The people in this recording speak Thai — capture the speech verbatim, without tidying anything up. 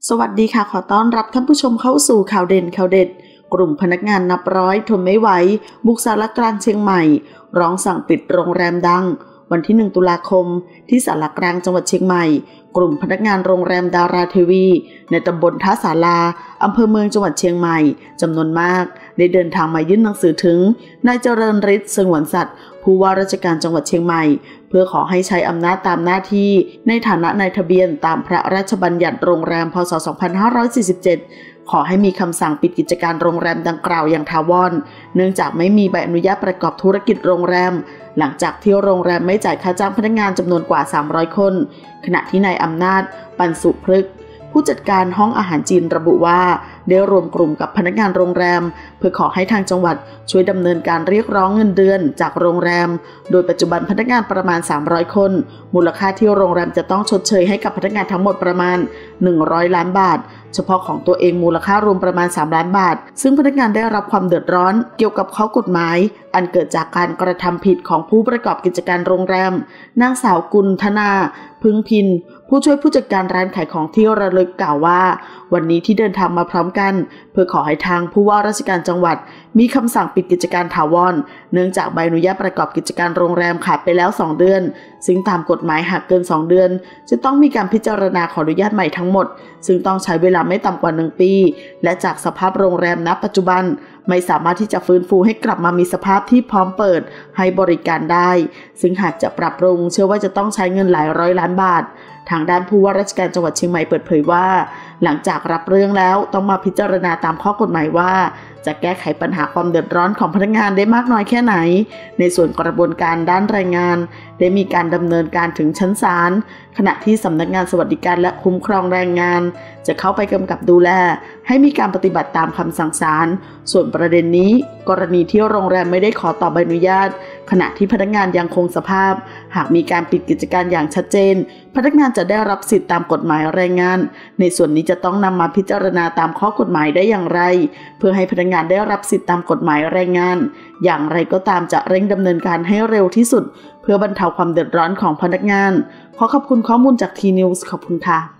สวัสดีค่ะขอต้อนรับท่านผู้ชมเข้าสู่ข่าวเด่นข่าวเด็ดกลุ่มพนักงานนับร้อยทนไม่ไหวบุกศาลกลางเชียงใหม่ร้องสั่งปิดโรงแรมดังวันที่หนึ่งตุลาคมที่ศาลกลางจังหวัดเชียงใหม่กลุ่มพนักงานโรงแรมดาราเทวีในตำบลท่าศาลาอำเภอเมืองจังหวัดเชียงใหม่จำนวนมากได้เดินทางมายื่นหนังสือถึงนายเจริญฤทธิ์สงวนสัตว์ผู้ว่าราชการจังหวัดเชียงใหม่เพื่อขอให้ใช้อำนาจตามหน้าที่ในฐานะนายทะเบียนตามพระราชบัญญัติโรงแรมพ.ศ. สองพันห้าร้อยสี่สิบเจ็ดขอให้มีคำสั่งปิดกิจการโรงแรมดังกล่าวอย่างถาวรเนื่องจากไม่มีใบอนุญาตประกอบธุรกิจโรงแรมหลังจากที่โรงแรมไม่จ่ายค่าจ้างพนักงานจำนวนกว่าสามร้อยคนขณะที่นายอำนาจปันสุพฤกษ์ผู้จัดการห้องอาหารจีนระบุว่าได้รวมกลุ่มกับพนักงานโรงแรมเพื่อขอให้ทางจังหวัดช่วยดำเนินการเรียกร้องเงินเดือนจากโรงแรมโดยปัจจุบันพนักงานประมาณสามร้อยคนมูลค่าที่โรงแรมจะต้องชดเชยให้กับพนักงานทั้งหมดประมาณหนึ่งร้อยล้านบาทเฉพาะของตัวเองมูลค่ารวมประมาณสามล้านบาทซึ่งพนักงานได้รับความเดือดร้อนเกี่ยวกับข้อกฎหมายอันเกิดจากการกระทำผิดของผู้ประกอบกิจการโรงแรมนางสาวกุลธนาพึงพินผู้ช่วยผู้จัดการร้านขายของที่ระลึกกล่าวว่าวันนี้ที่เดินทางมาพร้อมกันเพื่อขอให้ทางผู้ว่าราชการจังหวัดมีคำสั่งปิดกิจการถาวรเนื่องจากใบอนุญาตประกอบกิจการโรงแรมขาดไปแล้วสองเดือนซึ่งตามกฎหมายหากเกินสองเดือนจะต้องมีการพิจารณาขออนุญาตใหม่ทั้งหมดซึ่งต้องใช้เวลาไม่ต่ำกว่าหนึ่งปีและจากสภาพโรงแรมณปัจจุบันไม่สามารถที่จะฟื้นฟูให้กลับมามีสภาพที่พร้อมเปิดให้บริการได้ซึ่งหากจะปรับปรุงเชื่อว่าจะต้องใช้เงินหลายร้อยล้านบาททางด้านผู้ว่าราชการจังหวัดเชียงใหม่เปิดเผยว่าหลังจากรับเรื่องแล้วต้องมาพิจารณาตามข้อกฎหมายว่าจะแก้ไขปัญหาความเดือดร้อนของพนักงานได้มากน้อยแค่ไหนในส่วนกระบวนการด้านแรงงานได้มีการดำเนินการถึงชั้นศาลขณะที่สำนักงานสวัสดิการและคุ้มครองแรงงานจะเข้าไปกำกับดูแลให้มีการปฏิบัติตามคำสั่งศาลส่วนประเด็นนี้กรณีที่โรงแรมไม่ได้ขอต่อใบอนุญาตขณะที่พนักงานยังคงสภาพหากมีการปิดกิจการอย่างชัดเจนพนักงานจะได้รับสิทธิตามกฎหมายแรงงานในส่วนนี้จะต้องนำมาพิจารณาตามข้อกฎหมายได้อย่างไรเพื่อให้พนักงานได้รับสิทธิตามกฎหมายแรงงานอย่างไรก็ตามจะเร่งดำเนินการให้เร็วที่สุดเพื่อบรรเทาความเดือดร้อนของพนักงานขอขอบคุณข้อมูลจากทีนิวส์ขอบคุณค่ะ